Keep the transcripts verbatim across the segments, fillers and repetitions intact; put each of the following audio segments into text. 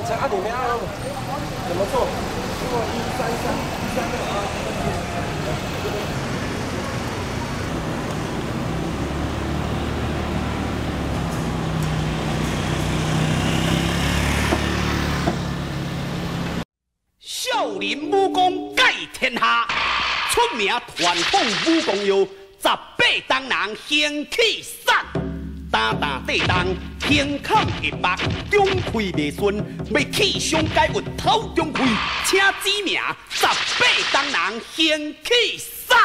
才按你们按怎么做？做一三三一三六啊。 少林武功盖天下，出名传统武功有十八当人兴气散。 担担地动，平抗一目，中开未顺，要气上解运头中开，请指名十八当人兴气散。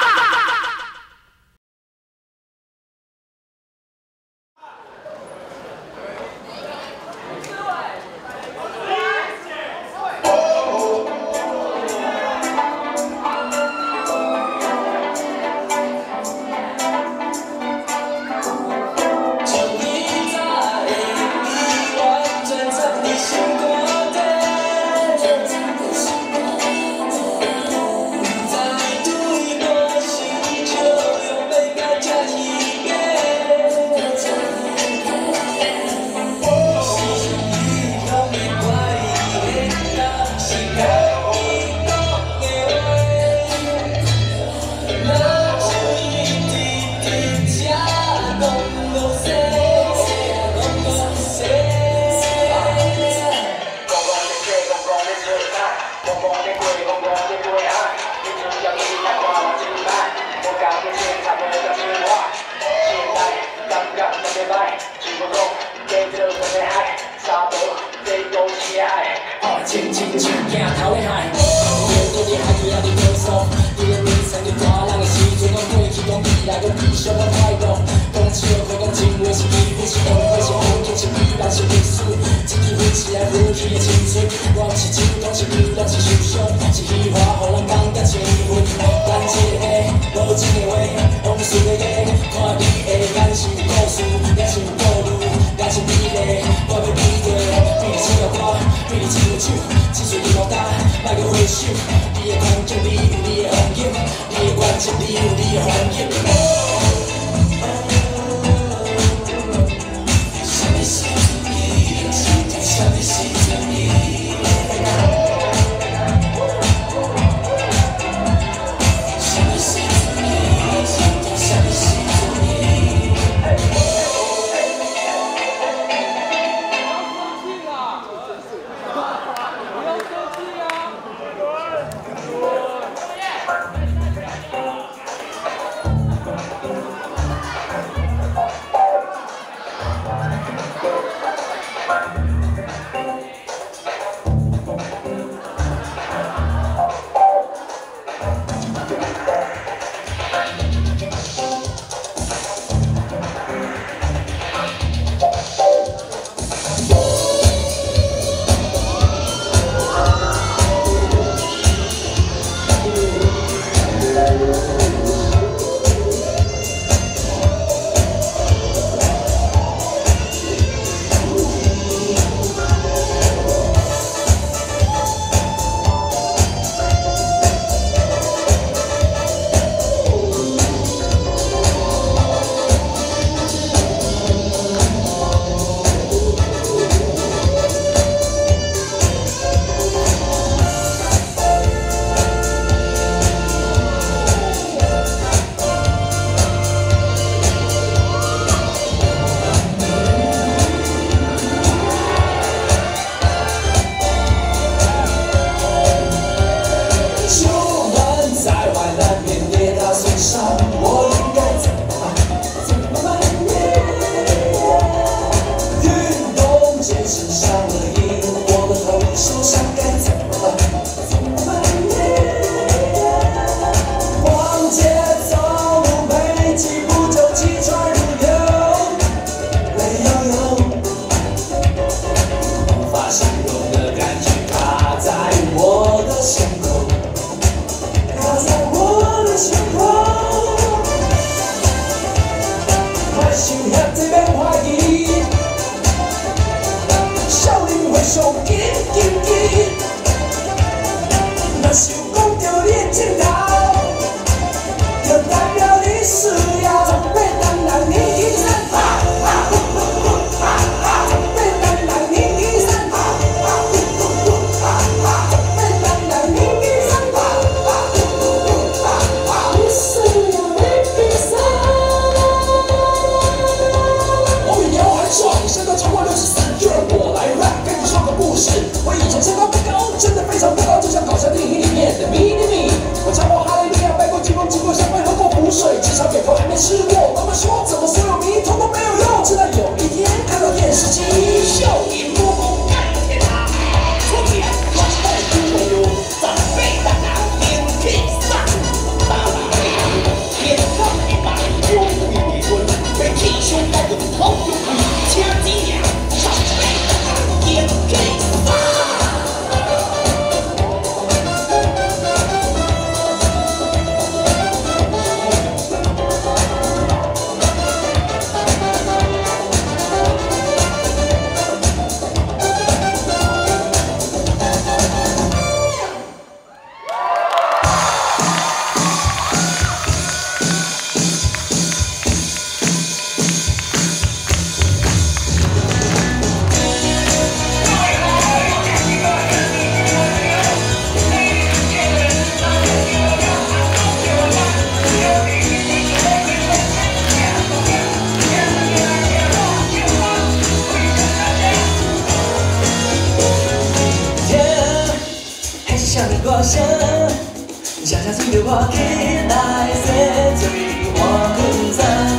轻轻轻，镜头的海，面对你海底下的歌手，你的名声就大人的时阵，讲过去讲未来，讲理想的态度，讲笑话，讲情话是欺负，是恩惠，是风景，是美丽，是历史。一支飞起来飞去的青春，我不是酒桶，是美丽，是受伤，是虚华，互人感觉兴奋。咱这个无情的话，往事的夜，看你会敢是故事，也是故事，也是美丽，我要比对，比你唱歌，比你唱酒。 只需你莫打，莫去回首。你的空间，你有你的风景；你的关键，你有你的环境。什么是正义？什么是正义？什么是正义？什么是正义？ Thank you. 我以前身高不高，真的非常不高，就像搞笑电影里面的迷你米。我唱过哈利路亚，拜过济公，经过香灰，喝过符水，至少点头还没吃过。妈妈说，怎么所有迷通都没有用？直到有一天看到电视机， 少林武功盖天下，出名传统武功有十八单人兵器散，打打对人天降一百，我为敌军，被气胸带动头有鬼，请几年十八单人兵器散。 常常随着我起来洗水换裙衫，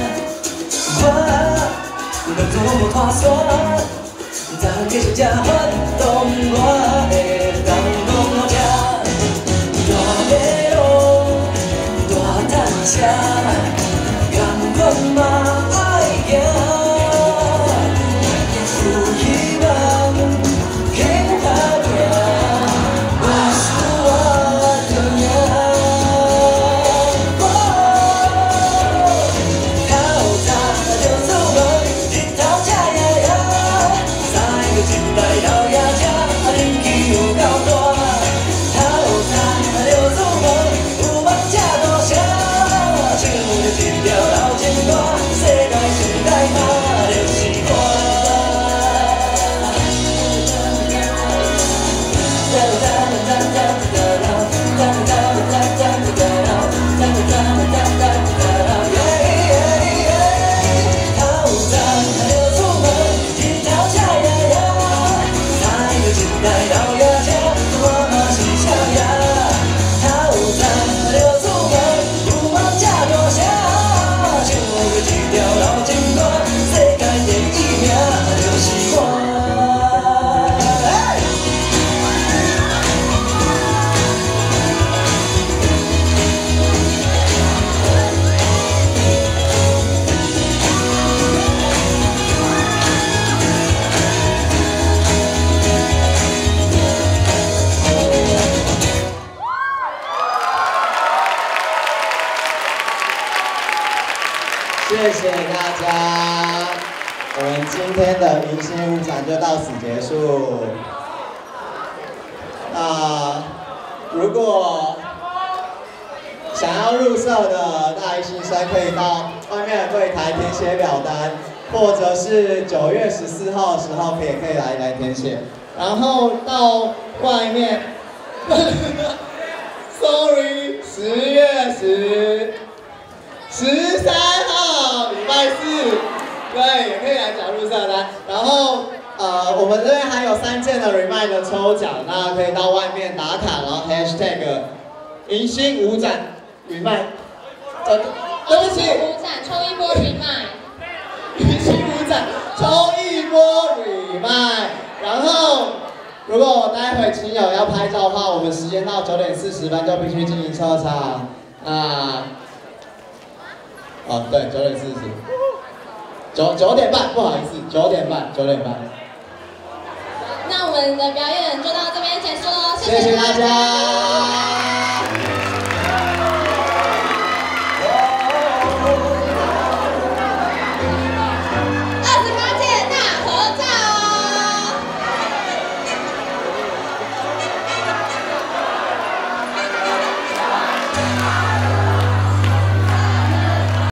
我两做拢无拖线，昨昏继续才发动我的东东路车，大马路大坦车，甘愿嘛爱行，有希望肯打拼。 谢谢大家，我们今天的迎新舞展就到此结束。那如果想要入社的大一新生，可以到外面的柜台填写表单，或者是九月十四号的时候，也可以来来填写。然后到外面，sorry， 十月十。 十三号，礼拜四，对，也可以来缴入社单。然后，呃，我们这边还有三件的 Remind 的抽奖，那可以到外面打卡，然后 hashtag 迎新舞展 Remind。呃，对不起， 舞展抽一波 Remind。 迎新舞展抽一波 Remind。然后，如果待会亲友要拍照的话，我们时间到九点四十分就必须进行撤场。那。 哦，对，九点四十，九九点半，不好意思，九点半，九点半。 那我们的表演就到这边结束喽， 谢谢大家。